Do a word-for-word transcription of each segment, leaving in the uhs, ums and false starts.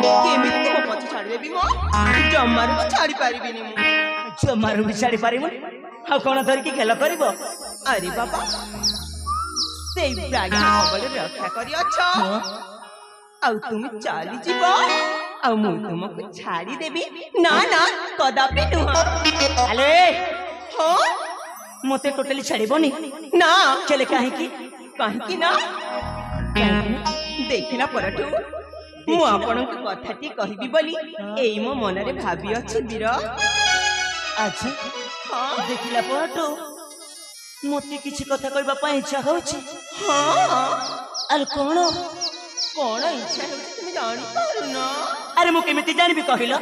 केमिति को पछ छाड़ी देबी मो जम्मार को छाड़ी पारिबिनी मु जम्मार भी छाड़ी पारिबो आ कोन धर की खेल करबो अरे बाबा सेई ब्रागी खबल रक्षा करी अच्छा आ तुम चली जीवो आ मु तुमको छाड़ी देबी ना ना कदापि नुह अले हां मते टोटली छाड़ीबोनी ना चले काहे की काहे की ना देखिला परठू मु आपन कथाटी कहबी बोली एई मो मन रे भाबी अछि वीर अच्छा हां देखिला परठू मते किछि कथा कहबा पई इच्छा होछि हां अरे कोन कोन इच्छा होछि तुम जानि पारु ना अरे मु केमिति जानबी कहिलो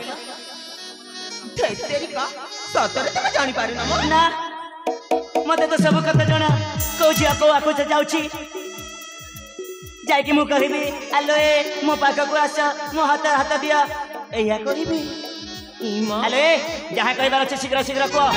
तेरी का सतरे तुम जानि पारु ना ना मते तो सब कथा जणा कोजिया को आको जाउछि जाय कि मु कहबी आलो ए मो पाक को आस मो हाथ हाथ दिया एया कहबी इमा आलो ए जहा कहबार अछि शीघ्र शीघ्र को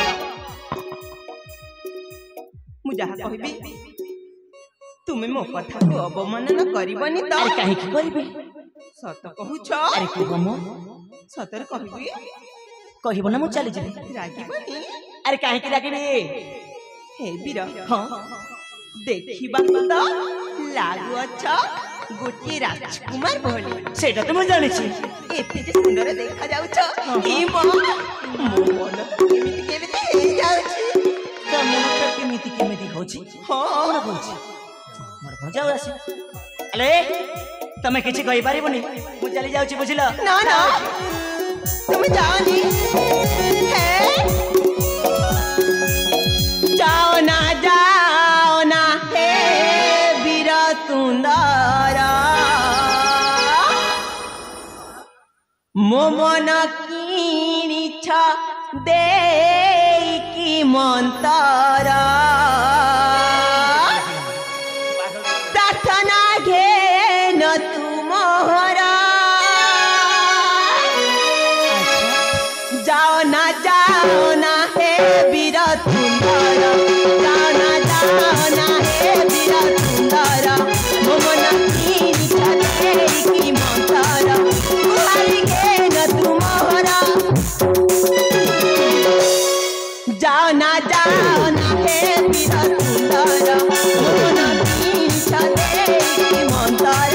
मु जहा कहबी तुमे मो कथा को अवमानना करबनी त अरे काहे की करबी सत कहूछ अरे को मो सतर कहबी कहबो ना मु चली जेबी रागीबनी अरे काहे की रागीबी हे वीर हां देखिबा तो लागु अच्छा गोटे राजकुमार भली सेटा तो मु जानि छी एते जे सुंदर देखा जाउछ ई मो मो मन केमिति केमिति हे जाउछ त मन त केमिति केमिति होछि हां कोन होछि मोर कोन जाउ आसी अले तमे किछि कहि पारिबोनी मु चली जाउछि बुझिलो ना ना तुम जानी है जाओ ना जाओ ना हे वीर सुंदर मो मन किनिछ दे की मंतर प्रार्थना घे न तुमरा जाओ ना जाओ ना हे वीर सुंदर जाओ ना जाओ ना हे वीर सुंदर मो मन किनिछ दे की मंतर तुहारी घे न तुमरा जाओ ना जाओ ना हे वीर सुंदर मो मन किनिछ दे की मंतर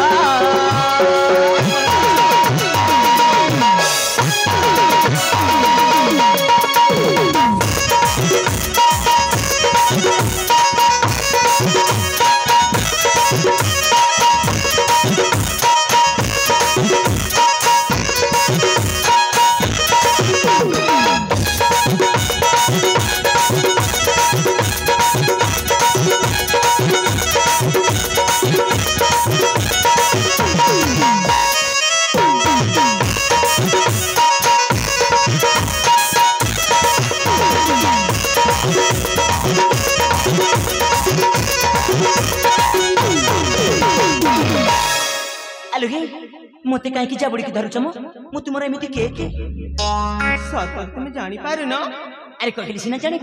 अलगे मते काहे की जाबड़ी की धरुछ मो मु तुमरा एमिति के के सतर तुम जानि पारु ना अरे कहली सिना जानि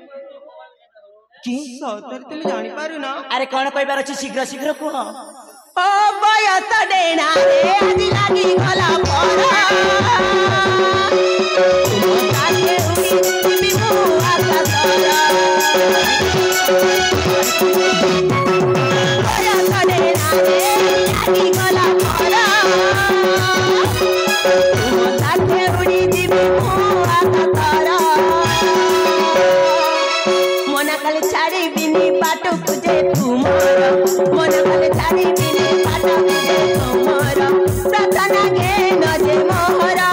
की सतर तुम जानि पारु ना अरे कोन कहबार अछि शीघ्र शीघ्र को ओ बयत देना रे आदि लागी गला परा तुम ताके उनी बिमु आका तरा बयत देना रे आदि गला परा तुम ताके उनी बिमु आका तरा मन खाली छाड़ी बिनी बाटो तुझे तुमर मन खाली छाड़ी बिनी बाटो तुझे तुमर प्रार्थना के न जे मोहरा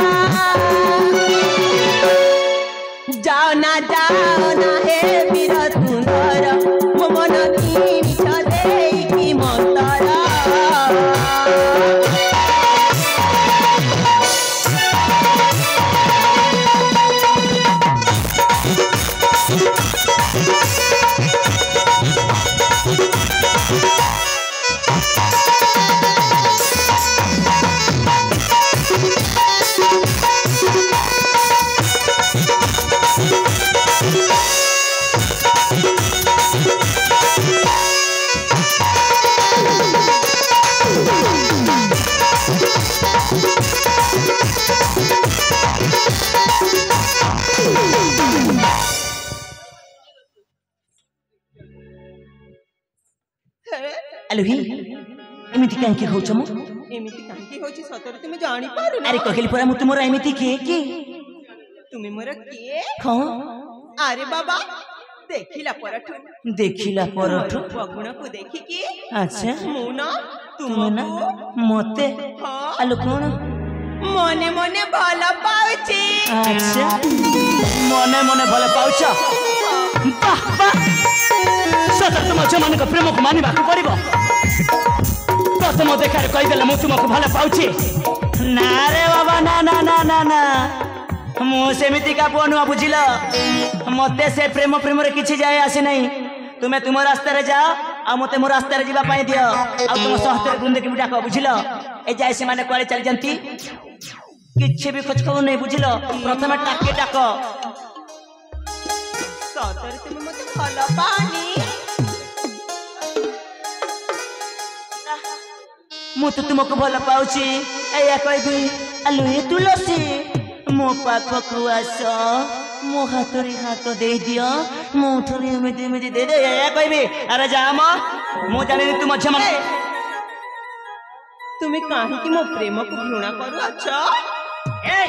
जाओ ना जाओ ना हे वीर सुंदर मो मन किनिछ दे की मंतर आलो ही एमिति काहे होछ मो एमिति काहे होछि सतरे तुमे जानि पारु ना अरे कहली परा मु तुमरा एमिति के के तुमे मोर के हां अरे बाबा देखिला परठु देखिला परठु बगुण को देखि की अच्छा मु ना तुम ना मते हां आलो कोन मने मने भला पाउछि अच्छा मने मने भला पाउछ वाह वाह सदा तुम जमान को प्रेम को मानिबा को पड़िबो प्रथम देखार कहि देले मु तुमको भला पाउछि ना रे बाबा ना ना ना ना ना मु सेमिति का पुआ बुझिल मते से प्रेम प्रेम रे किछि जाय आसे नहीं तुमे तुम रास्ता रे जाओ आ मते मो रास्ता रे जीवा पाई दियो आ तुम सहस्त्र गुंदे की डाको बुझिल ए जाय से माने कोले चल जंती किछि भी खोज खबर नहीं बुझिल प्रथम टाके डाको सतरे तुमे मते भला पानी मु तो तुमको भल पाउछि एया कहबी आलु ए तुलसी मो पाखकु आस मो हाथ रे हाथ दे दियो मो थरे एमिति एमिति दे दे एया कहबी अरे जा म मु जानि तुम झम तुमे काहे कि मो प्रेम को घृणा करू अच्छा ए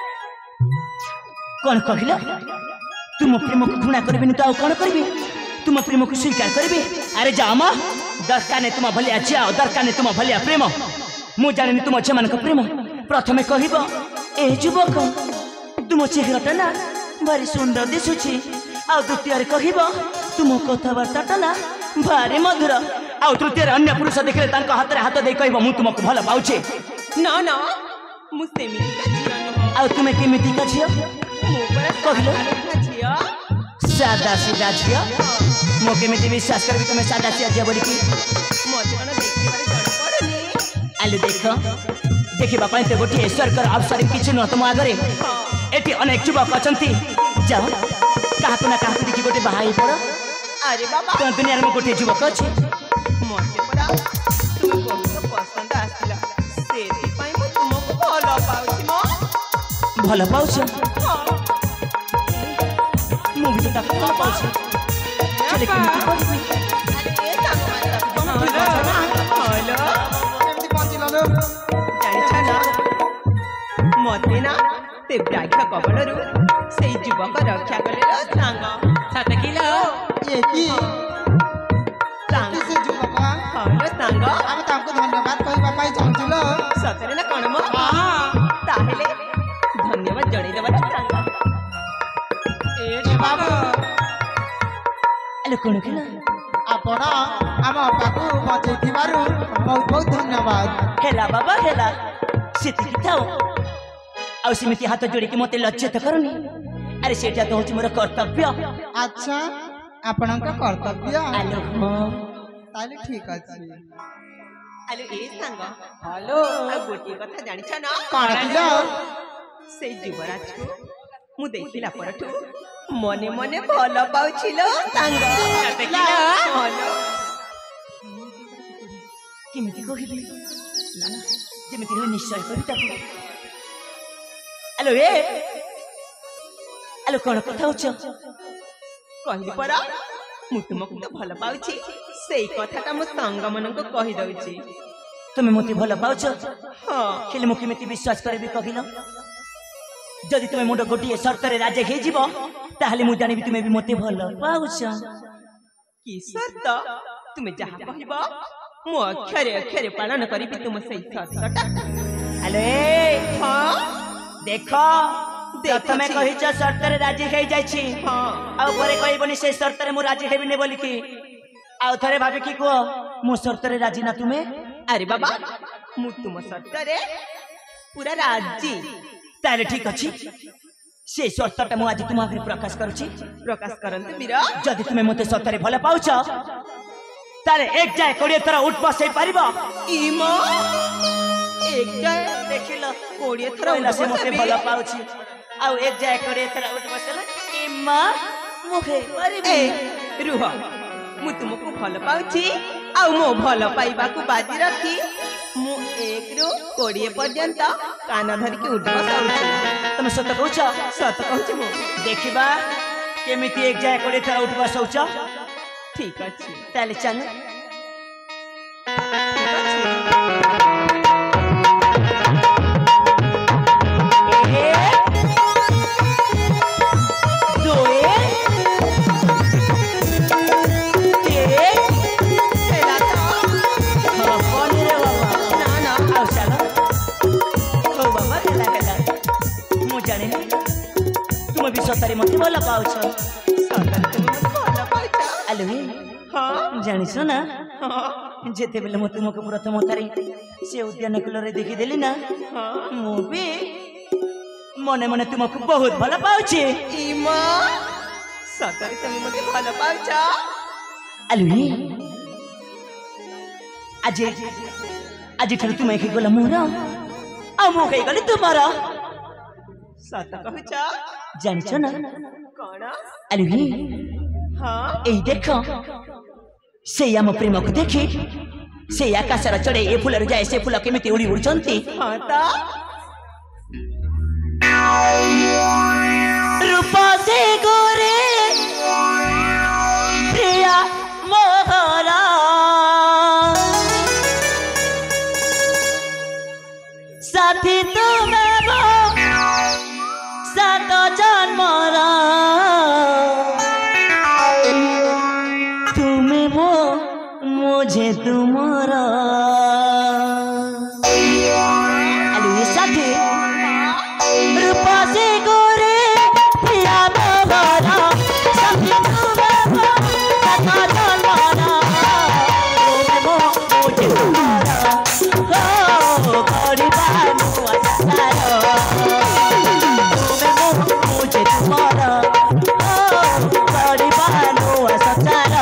कोन कहिला तुम प्रेम को घृणा करबिनी तो आ कोन करबी तुम प्रेम को स्वीकार करबी अरे जा म दरकार ने तुम भलिया जाओ दरकार ने तुम भलिया प्रेम मु जानि तुम झमान को प्रेम प्रथमे कहिबो ए जुबक तुम चेहराटा ना भारी सुंदर दिसुछि आ द्वितीय कहिबो तुम कथबार्ता ना भारी मधुर आ तृतीय अन्य पुरुष देखले तांको हाथ रे हाथ दे कहिबो मु तुमको भल पाउछि ना ना मु सेमिति का झिया न आ तुमे केमिति का झिया मु पर कहिलो का झिया सादा सीधा झिया मो केमिति विश्वास करबी तुमे सादा सीधा झिया बोली की मते कोन देखि बारे जण पड़नी आलु देख देखिबा पाई ते गोटी ईश्वर कर अवसर किछ न तुम आगरे एटी अनेक युवक अछंती जाओ काहको ना काहको देखि गोटे बाहाई पड़ अरे बाबा तो दुनिया में गोटे युवक अछि मते पड़ा तुम बहुत पसंद आसिला सेति पाई मु तुमको भला पाउछि मो भल पाउछ हां मु भी तो ताको भल पाउछ चले केमिति कहबी अरे सांग माता हेलो केमती पहुंचिला लो जानि छना मते ना ते ब्राह्य कबलरु सेई युवक रक्षा करले सांग सात किलो ये की सांग किसे जुबका हेलो सांग आमे ताको धन्यवाद कहबा पाई चाहूलो सतरे ना कोन मो हां ताहेले धन्यवाद जणै देबा सांग ए बाबू आलो कोन केला आपण आम पाकु मजे दिबारु बहुत बहुत धन्यवाद हेला बाबा हेला सेति की थाओ आ सिमिति हाथ जोड़ी के मते लज्जित करनी अरे सेटा तो होची मोर कर्तव्य अच्छा आपणक कर्तव्य आलो हां ताले ठीक अछि आलो ए सांग हेलो आ गोटी कथा जानि छना कोन किलो से युवराज को मु देखिला परठु मने मने भल पाउछिलो सांग हेलो केमिति कहिबी ना ना जेमिति हो निश्चय करि ताको आलो ए आलो कोन कथा होछ कहली परा मु तुमको तो भल पाउछि सेई कथाटा मु संग मननको कहि दउछि तुमे मते भल पाउछ हां खेले मु केमिति विश्वास करबी कहिलो जदि तुमे मुंड गोटिए शर्त रे राजे हे जीवो ताहले मु जानिबी तुमे भी मते भल पाउछ की शर्त तुमे जहा कहबो मु अक्षरे अक्षरे पालन करिबी तुम सेई शर्तटा आलो ए हां देखो प्रथमे कहिछ शर्त रे राजी हे जाइछि हां आ परे कहबनी से शर्त रे मु राजी हेबी ने बोली की आ थरे भाबी की को मु शर्त रे राजी ना तुमे अरे बाबा मु तुम शर्त रे पूरा राजी ताले ठीक अछि से शर्तटा मु आज तुम आगे प्रकाश करूछि प्रकाश करंतु मीरा जदि तुमे मते शर्त रे भले पाउछ ताले एक जाय कोड़े थरा उठ बसै परिबो इमो एक जाय देखिलो कोड़िए थरा पहिला से मते भले पाउछि आ एक जाय कोड़े थरा उठ बसला इम्मा मुखे परिबे ए रुह मु तुमको भल पाउछि आ मो भल पाइबा को बाजी रखी मु एक रु कोड़िए पर्यंत कान धरिकी उठ बसाउछि तुम सत कहूच सत कहूछि मु देखिबा केमिति एक जाय कोड़े थरा उठ बसौच ठीक अछि ताले चल सतरे मते भल पाउछ सतरे तुम भल पाउछ आलु हां जानिस ना हां जेते बेले मते मके प्रथम तारे से उद्यान कूलरे देखि देली ना हां मु भी मने मने तुमको बहुत भल पाउछि इमा सतरे तुम मते भल पाउछ आलु आज आज ठर तुम एक गोला मोर आ मु कई गली तुम्हारा सत कहूछ जानिछ ना कोन आलु हां एई देख से आम प्रेम को देखी से आकाश चढ़े ए फूल जाए से फूल केमिति उड़ी उड़चंती हां ता रूप से गोरे प्रिया मोहरा साथी तुम्हें सात जन्मरा तुम्हें वो मुझे तुम्हारा आलू ये साथी रूप से गोरे प्रिया मोहरा साथी तुम्हें वो सात जन्मरा तुम्हें वो मुझे तुम्हारा हो गड़ी बानु असारो मुझे तुम्हारा बड़ी बहनों सचारा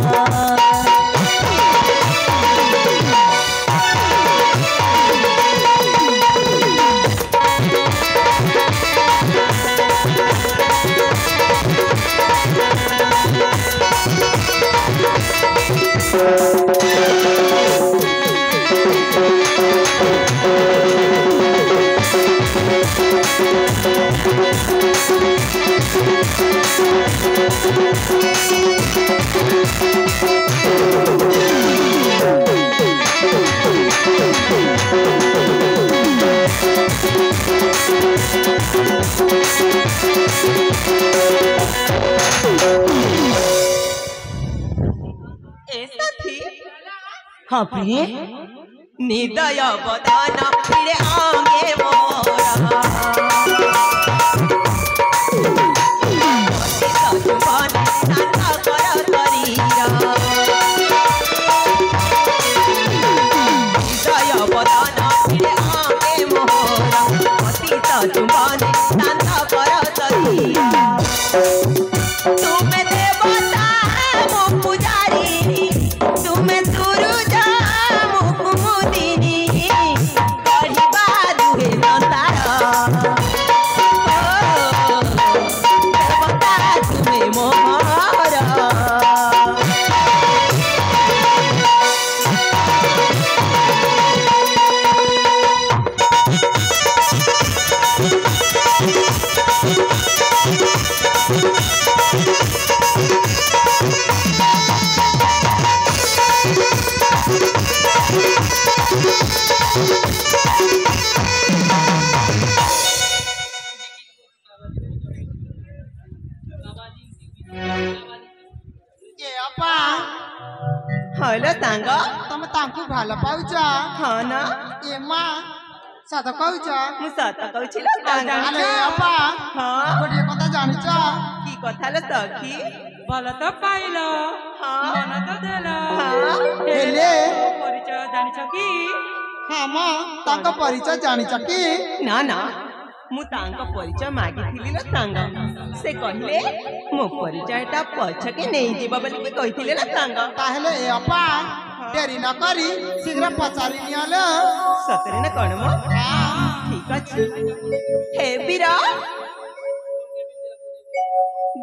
ऐसा थी हाँ प्रिय निदय बदन फिरे आंगे मोरा सजुवन नाना कर करीरा निदय बदन फिरे आंगे मोरा अति सजुवन नाना कर करीरा तुम्हें देवता मो पुजारी तुम्हें सुरुजा मुकु मुदिनी गढ़िबा दुहे नंदार देवता तुम्हें मोहर हेलो सांग तमे तांकु भाल पाउछ हाँ ना ए मां सत कहूछ मु सत कहूछि लो सांग अरे अपा हाँ गोटे कथा जानिछ की कथा लो सखी भल तो पाइल हाँ मन तो देल हाँ हेले परिचय जानिछ कि हां मां तांको परिचय जानिछ कि ना ना मु तांको परिचय मागिथिली लो सांग से कहले मो परिचयटा पछके नै जीव बोली कि कहिथिले लो सांग ताहले ए अपा डेरी न करी शीघ्र पचारि नियालो सतरे न कण मो ठीक अछि हे बीरा